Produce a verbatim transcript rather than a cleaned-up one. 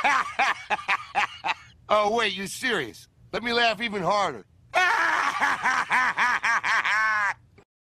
Oh, wait, you're serious? Let me laugh even harder.